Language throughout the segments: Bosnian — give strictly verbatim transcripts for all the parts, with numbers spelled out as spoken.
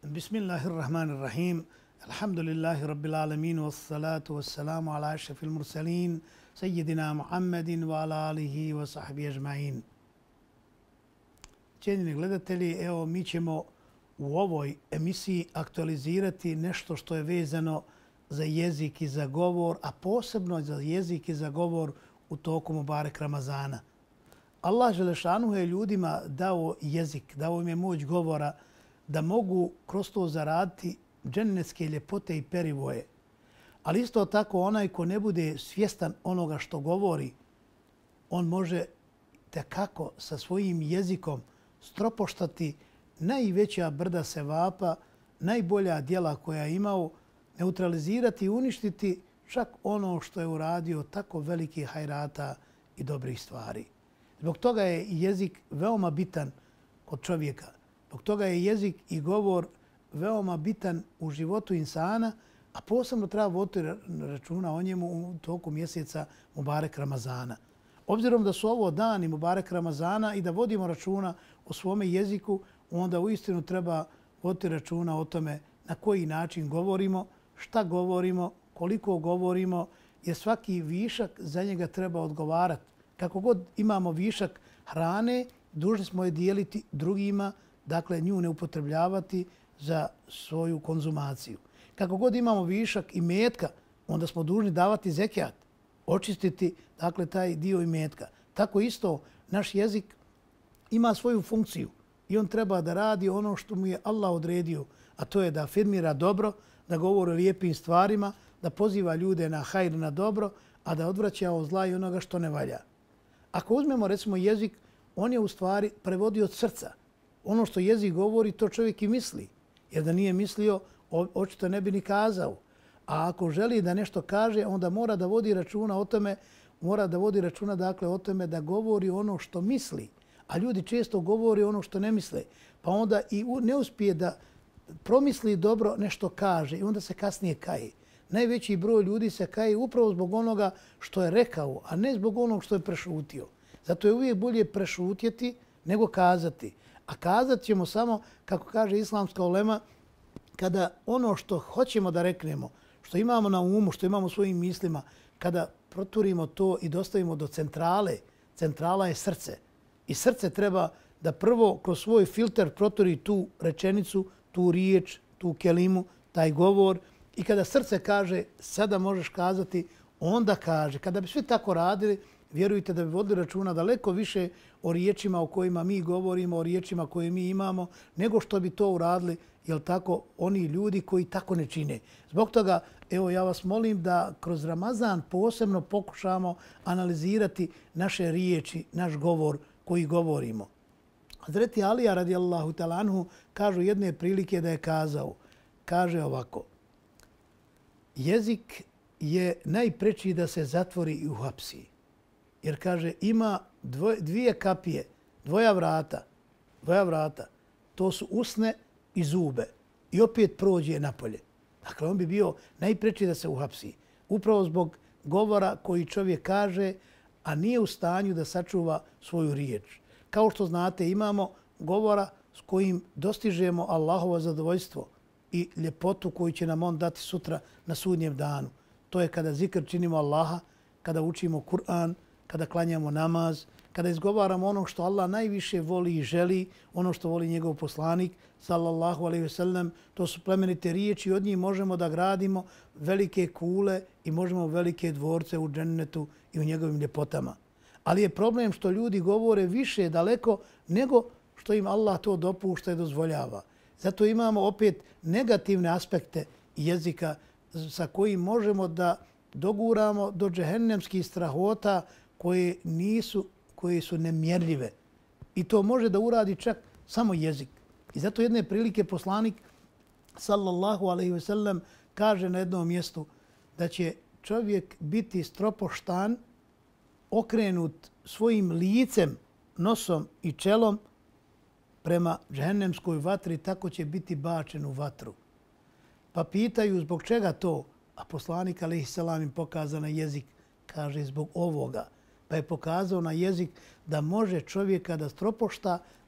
Bismillahirrahmanirrahim. Alhamdulillahi rabbil alamin, wassalatu wassalamu ala ašrafil mursalin, sejidina Muhammedin wa ala alihi wa sahbihi ajma'in. Cijenjeni gledatelji, evo mi ćemo u ovoj emisiji aktualizirati nešto što je vezano za jezik i za govor, a posebno za jezik i za govor u toku Mubarek Ramazana. Allah Želešanuhu je ljudima dao jezik, dao im je moć govora da mogu kroz to zaraditi džennetske ljepote i perivoje. Ali isto tako onaj ko ne bude svjestan onoga što govori, on može tekako sa svojim jezikom stropoštati najveća brda sevapa, najbolja djela koja je imao, neutralizirati i uništiti čak ono što je uradio tako veliki hajrata i dobrih stvari. Zbog toga je jezik veoma bitan kod čovjeka. Zbog toga je jezik i govor veoma bitan u životu insana, a posebno treba voditi računa o njemu u toku mjeseca Mubarek Ramazana. Obzirom da su ovo dani Mubarek Ramazana i da vodimo računa o svome jeziku, onda uistinu treba voditi računa o tome na koji način govorimo, šta govorimo, koliko govorimo, jer svaki višak za njega treba odgovarati. Kako god imamo višak hrane, dužni smo je dijeliti drugima, dakle nju ne upotrebljavati za svoju konzumaciju. Kako god imamo višak imetka, onda smo dužni davati zekijat, očistiti dakle taj dio imetka. Tako isto naš jezik ima svoju funkciju i on treba da radi ono što mu je Allah odredio, a to je da afirmira dobro, da govori o lijepim stvarima, da poziva ljude na hajr, na dobro, a da odvraća od zla i onoga što ne valja. Ako uzmemo recimo jezik, on je u stvari prevodio od srca. Ono što jezik govori, to čovjek i misli. Jer da nije mislio, očito ne bi ni kazao. A ako želi da nešto kaže, onda mora da vodi računa o tome, mora da vodi računa dakle o tome da govori ono što misli. A ljudi često govori ono što ne misle. Pa onda i ne uspije da promisli dobro nešto kaže i onda se kasnije kaje. Najveći broj ljudi se kaje upravo zbog onoga što je rekao, a ne zbog onog što je prešutio. Zato je uvijek bolje prešutjeti nego kazati. A kazat ćemo samo, kako kaže islamska ulema, kada ono što hoćemo da reknemo, što imamo na umu, što imamo u svojim mislima, kada proturimo to i dostavimo do centrale, centrala je srce. I srce treba da prvo kroz svoj filter proturi tu rečenicu, tu riječ, tu kelimu, taj govor. I kada srce kaže sada možeš kazati, onda kaže. Kada bi svi tako radili, vjerujte da bi vodili računa daleko više o riječima o kojima mi govorimo, o riječima koje mi imamo, nego što bi to uradili, jel tako, oni ljudi koji tako ne čine. Zbog toga, evo ja vas molim da kroz Ramazan posebno pokušamo analizirati naše riječi, naš govor koji govorimo. Hazreti Alija radijallahu ta'ala anhu kažu jedne prilike da je kazao, kaže ovako: jezik je najpreči da se zatvori i uhapsi. Jer kaže ima dvoje, dvije kapije, dvoja vrata, dvoja vrata. To su usne i zube. I opet prođe napolje. Dakle, on bi bio najpreči da se uhapsi. Upravo zbog govora koji čovjek kaže, a nije u stanju da sačuva svoju riječ. Kao što znate, imamo govora s kojim dostižemo Allahovo zadovoljstvo i ljepotu koju će nam on dati sutra na sudnjem danu. To je kada zikr činimo Allaha, kada učimo Kur'an, kada klanjamo namaz, kada izgovaramo ono što Allah najviše voli i želi, ono što voli njegov poslanik, sallallahu alejhi ve sellem, to su plemenite riječi i od njih možemo da gradimo velike kule i možemo velike dvorce u džennetu i u njegovim ljepotama. Ali je problem što ljudi govore više daleko nego što im Allah to dopušta i dozvoljava. Zato imamo opet negativne aspekte jezika sa kojim možemo da doguramo do džehennemskih strahota koje nisu, koje su nemjerljive. I to može da uradi čak samo jezik. I zato jedne prilike poslanik sallallahu alejhi ve sellem kaže na jednom mjestu da će čovjek biti stropoštan, okrenut svojim licem, nosom i čelom prema džehennemskoj vatri, tako će biti bačen u vatru. Pa pitaju zbog čega to, a poslanik alejhi selam im pokazao na jezik, kaže zbog ovoga. Pa je pokazao na jezik da može čovjeka da stropošta,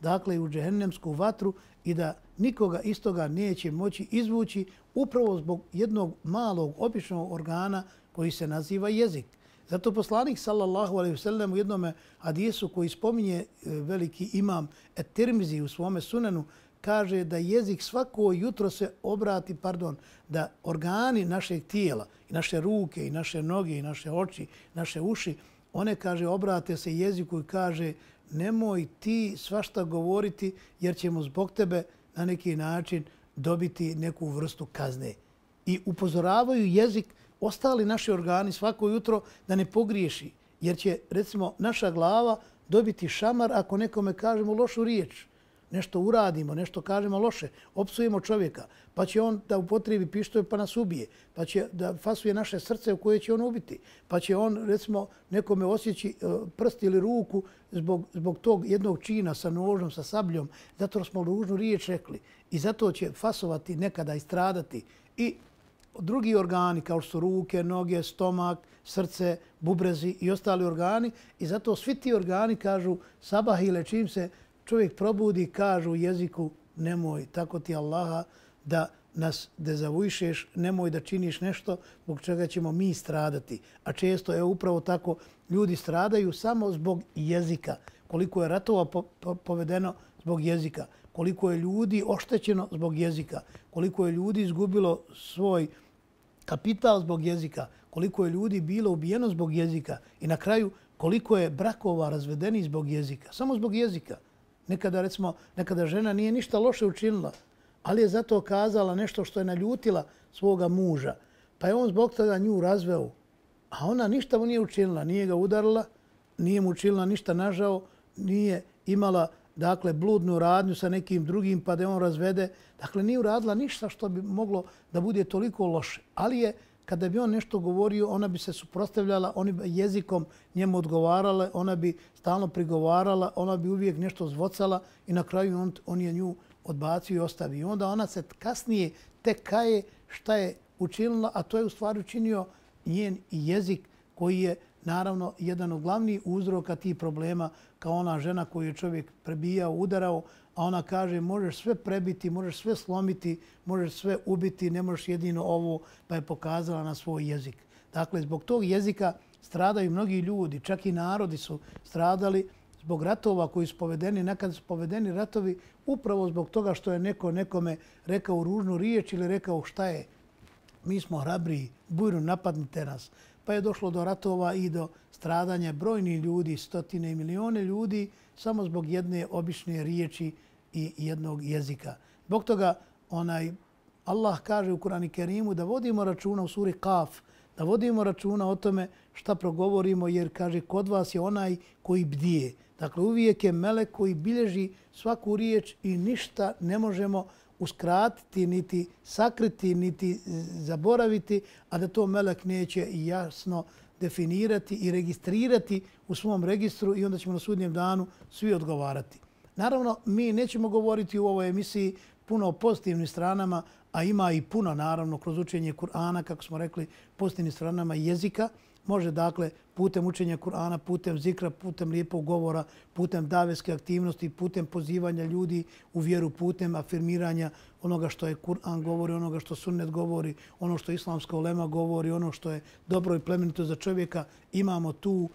dakle u džehennemsku vatru i da nikoga iz toga neće moći izvući upravo zbog jednog malog, običnog organa koji se naziva jezik. Zato poslanik sallallahu alejhi ve sellem u jednom hadisu koji spominje veliki imam Et-Tirmizi u svome sunenu kaže da jezik svako jutro se obrati, pardon, da organi našeg tijela, i naše ruke, i naše noge, i naše oči, naše uši, one, kaže, obrate se jeziku i kaže nemoj ti svašta govoriti jer ćemo zbog tebe na neki način dobiti neku vrstu kazne. I upozoravaju jezik ostali naši organi svako jutro da ne pogriješi, jer će, recimo, naša glava dobiti šamar ako nekome kažemo lošu riječ. Nešto uradimo, nešto kažemo loše, opsujemo čovjeka, pa će on da upotrebi pištolj pa nas ubije, pa će da fasuje naše srce u koje će on ubiti, pa će on, recimo, nekome osjeći prst ili ruku zbog, zbog tog jednog čina sa nožom, sa sabljom, zato smo ružnu riječ rekli i zato će fasovati nekada i stradati. I drugi organi kao što su ruke, noge, stomak, srce, bubrezi i ostali organi i zato svi ti organi kažu sabah ile čim se čovjek probudi, kažu u jeziku nemoj, tako ti Allaha, da nas dezavujšeš, nemoj da činiš nešto zbog čega ćemo mi stradati. A često je upravo tako, ljudi stradaju samo zbog jezika. Koliko je ratova po, po, povedeno zbog jezika, koliko je ljudi oštećeno zbog jezika, koliko je ljudi izgubilo svoj kapital zbog jezika, koliko je ljudi bilo ubijeno zbog jezika i na kraju koliko je brakova razvedeni zbog jezika, samo zbog jezika. Nekada, recimo, nekada žena nije ništa loše učinila, ali je zato kazala nešto što je naljutila svoga muža. Pa je on zbog toga nju razveo. A ona ništa mu nije učinila. Nije ga udarila, nije mu učinila ništa nažao, nije imala, dakle, bludnu radnju sa nekim drugim pa da on razvede. Dakle, nije uradila ništa što bi moglo da bude toliko loše. Ali je, kada bi on nešto govorio, ona bi se suprotstavljala, oni bi jezikom njemu odgovarale, ona bi stalno prigovarala, ona bi uvijek nešto zvocala i na kraju on, on je nju odbacio i ostavio. I onda ona se kasnije tek kaje šta je učinila, a to je u stvari učinio njen jezik koji je naravno jedan od glavnih uzroka tih problema kao ona žena koju je čovjek prebijao, udarao, a ona kaže možeš sve prebiti, možeš sve slomiti, možeš sve ubiti, ne možeš jedino ovo, pa je pokazala na svoj jezik. Dakle, zbog tog jezika stradaju mnogi ljudi, čak i narodi su stradali zbog ratova koji su povedeni, nekad su povedeni ratovi upravo zbog toga što je neko nekome rekao ružnu riječ ili rekao šta je, mi smo hrabri, bujno napadnite nas. Pa je došlo do ratova i do stradanja brojnih ljudi, stotine i milione ljudi, samo zbog jedne obične riječi i jednog jezika. Zbog toga onaj Allah kaže u Kur'anu Kerimu da vodimo računa u suri Kaf, da vodimo računa o tome šta progovorimo, jer kaže kod vas je onaj koji bdije. Dakle, uvijek je melek koji bilježi svaku riječ i ništa ne možemo uskratiti, niti sakriti, niti zaboraviti, a da to melek neće jasno definirati i registrirati u svom registru i onda ćemo na sudnjem danu svi odgovarati. Naravno, mi nećemo govoriti u ovoj emisiji puno o pozitivnim stranama, a ima i puno, naravno, kroz učenje Kur'ana, kako smo rekli, pozitivnim stranama jezika. Može, dakle, putem učenja Kur'ana, putem zikra, putem lijepog govora, putem davetske aktivnosti, putem pozivanja ljudi u vjeru, putem afirmiranja onoga što je Kur'an govori, onoga što sunnet govori, ono što islamska ulema govori, ono što je dobro i plemenito za čovjeka. Imamo tu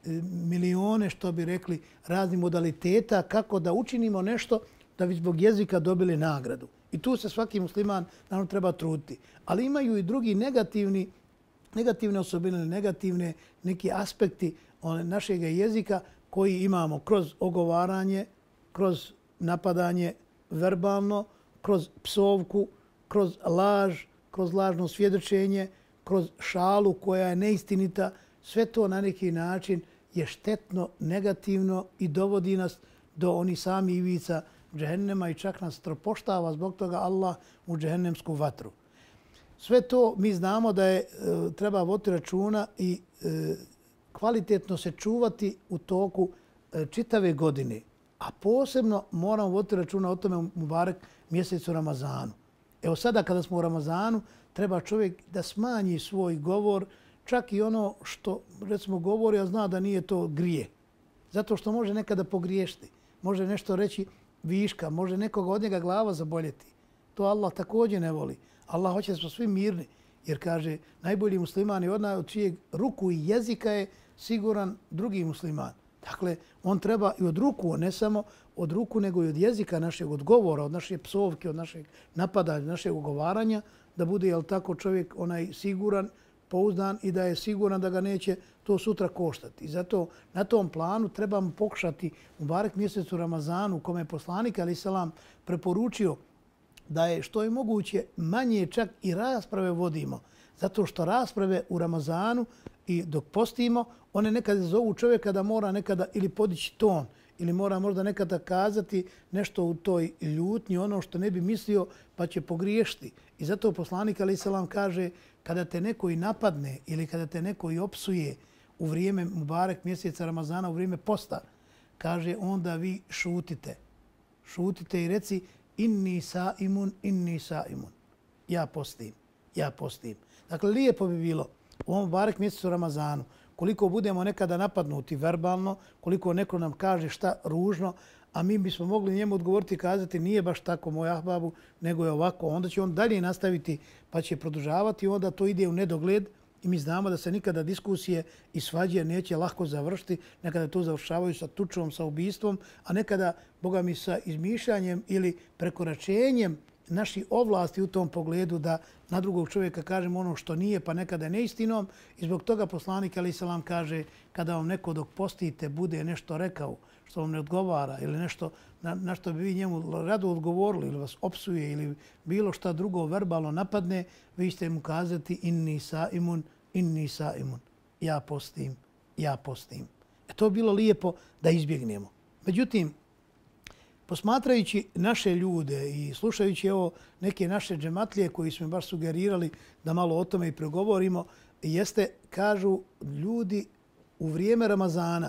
milione, što bi rekli, raznih modaliteta kako da učinimo nešto da bi zbog jezika dobili nagradu. I tu se svaki musliman naravno treba truditi. Ali imaju i drugi negativni negativne osobine, negativne neki aspekti našeg jezika koji imamo kroz ogovaranje, kroz napadanje verbalno, kroz psovku, kroz laž, kroz lažno svjedočenje, kroz šalu koja je neistinita. Sve to na neki način je štetno, negativno i dovodi nas do onih sami ivica džehennema i čak nas tropoštava zbog toga Allah u džehennemsku vatru. Sve to mi znamo da je treba voditi računa i kvalitetno se čuvati u toku čitave godine. A posebno moramo voditi računa o tome u Mubarek mjesecu Ramazanu. Evo sada kada smo u Ramazanu, treba čovjek da smanji svoj govor, čak i ono što recimo govori, a zna da nije to grije. Zato što može nekada pogriješiti. Može nešto reći viška, može nekoga od njega glava zaboljeti. To Allah također ne voli. Allah hoće da smo svi mirni, jer kaže najbolji musliman je onaj od čijeg ruku i jezika je siguran drugi musliman. Dakle, on treba i od ruku, ne samo od ruku, nego i od jezika našeg, od govora, od naše psovke, od našeg napadanja, od našeg ugovaranja, da bude, jel tako, čovjek onaj siguran, pouzdan i da je siguran da ga neće to sutra koštati. I zato na tom planu trebamo pokušati u barek mjesecu Ramazanu, u kome je poslanik alejhi selam preporučio da je što je moguće manje čak i rasprave vodimo. Zato što rasprave u Ramazanu i dok postimo, one nekada zovu čovjeka da mora nekada ili podići ton, ili mora možda nekada kazati nešto u toj ljutnji, ono što ne bi mislio, pa će pogriješiti. I zato poslanik alejhi selam kaže kada te neko i napadne ili kada te neko i opsuje u vrijeme Mubarek mjeseca Ramazana, u vrijeme posta, kaže onda vi šutite. Šutite i reci inni saimun, inni saimun. Ja postim, ja postim. Dakle, lijepo bi bilo u ovom Mubarek mjesecu Ramazanu, koliko budemo nekada napadnuti verbalno, koliko neko nam kaže šta ružno, a mi bismo mogli njemu odgovoriti i kazati nije baš tako moj ahbabu, nego je ovako. Onda će on dalje nastaviti pa će produžavati i onda to ide u nedogled i mi znamo da se nikada diskusije i svađe neće lako završiti. Nekada to završavaju sa tučom, sa ubistvom, a nekada, boga mi, sa izmišljanjem ili prekoračenjem naši ovlasti u tom pogledu da na drugog čovjeka kažemo ono što nije, pa nekada je neistinom. I zbog toga poslanik alejhi selam kaže kada vam neko dok postite bude nešto rekao što vam ne odgovara ili nešto na, na što bi vi njemu rado odgovorili ili vas opsuje ili bilo šta drugo verbalno napadne, vi ćete mu kazati inni saimun, inni saimun. Ja postim, ja postim. E to bilo lijepo da izbjegnemo. Međutim, posmatrajući naše ljude i slušajući evo neke naše džematlije koji smo baš sugerirali da malo o tome i pregovorimo, jeste, kažu ljudi u vrijeme Ramazana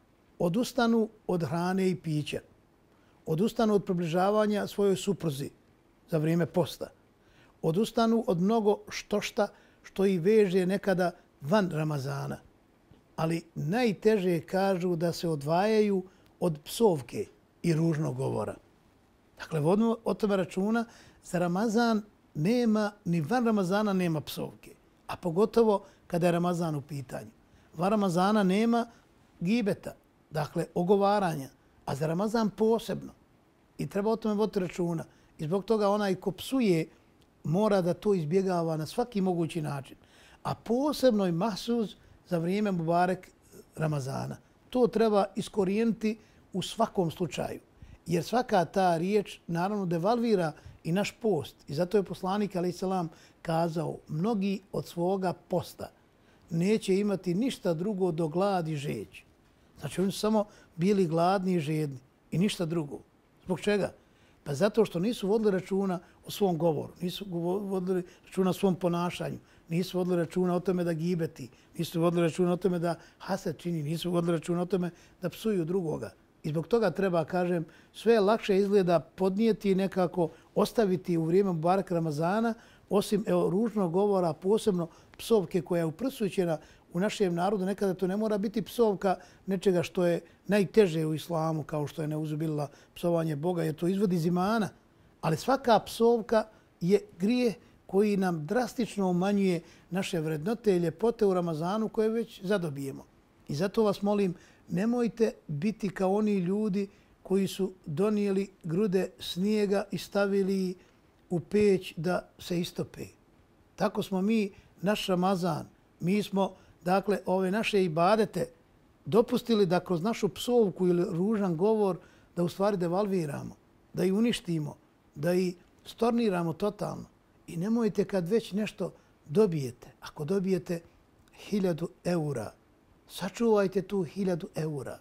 odustanu od hrane i pića, odustanu od približavanja svojoj supruzi za vrijeme posta, odustanu od mnogo štošta što ih veže nekada van Ramazana. Ali najteže kažu da se odvajaju od psovke i ružnog govora. Dakle, vodimo o tome računa, za Ramazan nema, ni van Ramazana nema psovke, a pogotovo kada je Ramazan u pitanju. Van Ramazana nema gibeta, dakle, ogovaranja, a za Ramazan posebno. I treba o tome voditi računa. I zbog toga onaj ko psuje mora da to izbjegava na svaki mogući način. A posebno i mahsuz za vrijeme Mubarek Ramazana. To treba iskorijeniti u svakom slučaju. Jer svaka ta riječ naravno devalvira i naš post. I zato je poslanik alejhi selam kazao mnogi od svoga posta neće imati ništa drugo do glad i žeđ. Znači oni su samo bili gladni i žedni i ništa drugo. Zbog čega? Pa zato što nisu vodili računa o svom govoru, nisu vodili računa o svom ponašanju, nisu vodili računa o tome da gibeti, nisu vodili računa o tome da haset čini, nisu vodili računa o tome da psuju drugoga. I zbog toga treba, kažem, sve lakše izgleda podnijeti i nekako ostaviti u vrijeme Mubarek Ramazana, osim evo, ružnog govora, posebno psovke koja je uprsućena u našem narodu. Nekada to ne mora biti psovka nečega što je najteže u islamu, kao što je neuzubila psovanje Boga, jer to izvodi iz imana. Ali svaka psovka je grijeh koji nam drastično umanjuje naše vrednote i ljepote u Ramazanu koje već zadobijemo. I zato vas molim, nemojte biti kao oni ljudi koji su donijeli grude snijega i stavili u peć da se istope. Tako smo mi, naš Ramazan, mi smo, dakle, ove naše ibadete dopustili da kroz našu psovku ili ružan govor da u stvari devalviramo, da ih uništimo, da ih storniramo totalno. I nemojte kad već nešto dobijete, ako dobijete hiljadu eura, sačuvajte tu hiljadu eura.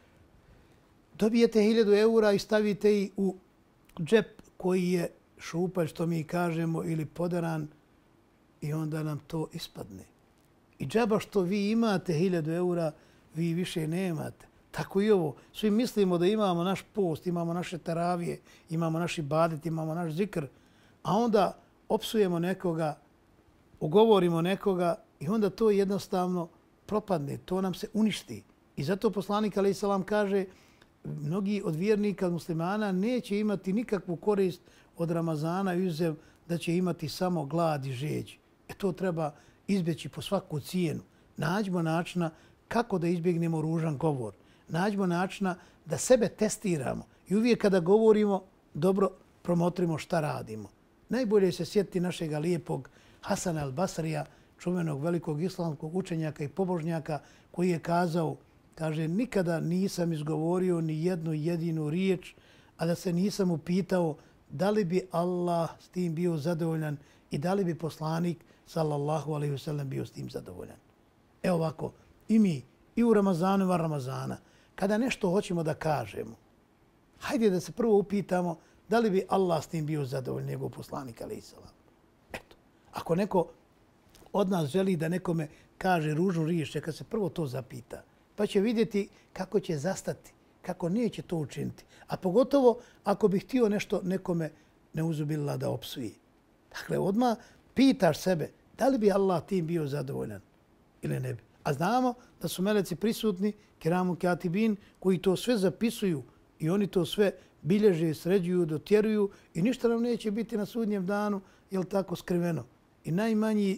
Dobijete hiljadu eura i stavite ih u džep koji je šupalj, što mi kažemo, ili podaran i onda nam to ispadne. I džaba što vi imate hiljadu eura, vi više nemate. Tako i ovo. Svi mislimo da imamo naš post, imamo naše taravije, imamo naš ibadet, imamo naš zikr, a onda opsujemo nekoga, ugovorimo nekoga i onda to jednostavno propadne, to nam se uništi. I zato poslanik alejhi selam kaže mnogi od vjernika, od muslimana, neće imati nikakvu korist od Ramazana, izuzev da će imati samo glad i žeđ. E to treba izbjeći po svaku cijenu. Nađimo načina kako da izbjegnemo ružan govor. Nađimo načina da sebe testiramo. I uvijek kada govorimo, dobro promotrimo šta radimo. Najbolje se sjetiti našeg lijepog Hasana al-Basrija, čuvenog velikog islamskog učenjaka i pobožnjaka, koji je kazao, kaže, nikada nisam izgovorio ni jednu jedinu riječ, a da se nisam upitao da li bi Allah s tim bio zadovoljan i da li bi poslanik sallallahu alejhi ve sellem bio s tim zadovoljan. Evo ovako, i mi, i u Ramazanu i van Ramazana, kada nešto hoćemo da kažemo, hajde da se prvo upitamo da li bi Allah s tim bio zadovoljan, njegov poslanik alejhi selam. Eto, ako neko od nas želi da nekome kaže ružnu riječ, neka se prvo to zapita, pa će vidjeti kako će zastati, kako neće to učiniti. A pogotovo ako bi htio nešto nekome neuzubila da opsuje. Dakle, odmah pitaš sebe da li bi Allah tim bio zadovoljan ili ne bi. A znamo da su meleci prisutni, kiramu katibin, koji to sve zapisuju i oni to sve bilježe, sređuju, dotjeruju i ništa nam neće biti na sudnjem danu, jel tako, skriveno. I najmanji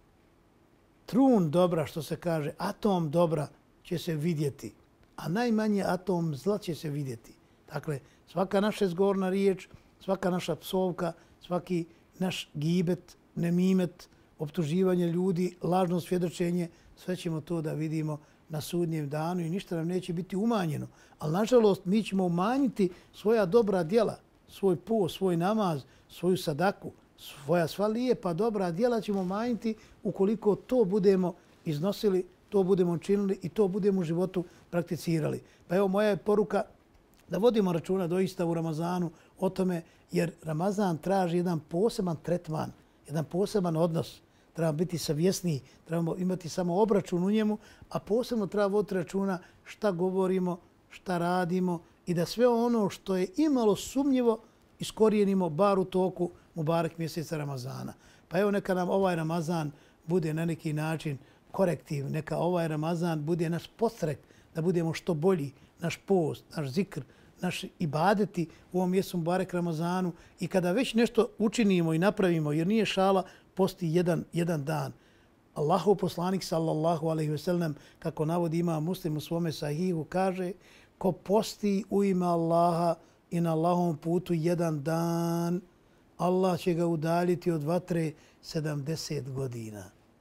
trun dobra, što se kaže, atom dobra će se vidjeti, a najmanji atom zla će se vidjeti. Dakle, svaka naša izgovorna riječ, svaka naša psovka, svaki naš gibet, nemimet, optuživanje ljudi, lažno svjedočenje, sve ćemo to da vidimo na sudnjem danu i ništa nam neće biti umanjeno. Ali, nažalost, mi ćemo umanjiti svoja dobra djela, svoj post, svoj namaz, svoju sadaku, svoja sva lijepa dobra djela ćemo umanjiti ukoliko to budemo iznosili, to budemo činili i to budemo u životu prakticirali. Pa evo, moja je poruka da vodimo računa doista u Ramazanu o tome, jer Ramazan traži jedan poseban tretman, jedan poseban odnos. Trebamo biti savjesniji, trebamo imati samo obračun u njemu, a posebno treba voditi računa šta govorimo, šta radimo i da sve ono što je imalo sumnjivo iskorijenimo bar u toku Mubarek mjeseca Ramazana. Pa evo, neka nam ovaj Ramazan bude na neki način korektiv, neka ovaj Ramazan bude naš podstrek da budemo što bolji, naš post, naš zikr, naš ibadeti u ovom mjesecu Mubarek Ramazanu i kada već nešto učinimo i napravimo, jer nije šala posti jedan, jedan dan. Allahov poslanik sallallahu alejhi ve sellem, kako navodi Imam Muslim u svome sahihu, kaže ko posti u ime Allaha i na Allahovom putu jedan dan, Allah će ga udaljiti od vatre sedamdeset godina.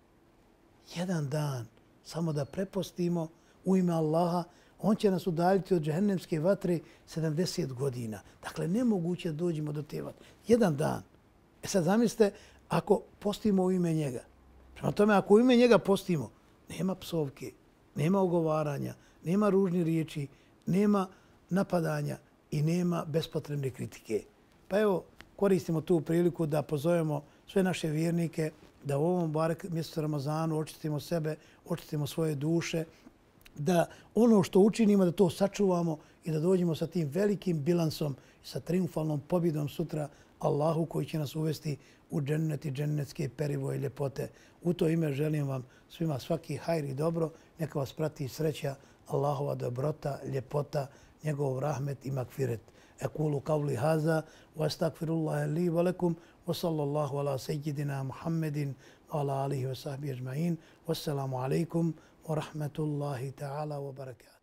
Jedan dan, samo da prepostimo u ime Allaha, on će nas udaljiti od džehennemske vatre sedamdeset godina. Dakle, nemoguće da dođemo do te vatre. Jedan dan. E sad zamislite, ako postimo u ime njega. Prema tome, ako u ime njega postimo, nema psovke, nema ogovaranja, nema ružnih riječi, nema napadanja i nema bespotrebne kritike. Pa evo, koristimo tu priliku da pozovemo sve naše vjernike da u ovom barek mjesecu Ramazanu očistimo sebe, očistimo svoje duše, da ono što učinimo, da to sačuvamo i da dođemo sa tim velikim bilansom i sa triumfalnom pobjedom sutra Allahu koji će nas uvesti u džennet i džennetske perivoje ljepote. U to ime želim vam svima svaki hajr i dobro. Neka vas prati sreća, Allahova dobrota, ljepota, njegov rahmet i makfiret. Ekulu kavli haza, wa astakfirullaha li wa lakum, wa sallallahu ala sejidina Muhammedin, wa ala alihi wa sahbihi ajma'in. Wassalamu alaikum wa rahmatullahi ta'ala wa barakatuh.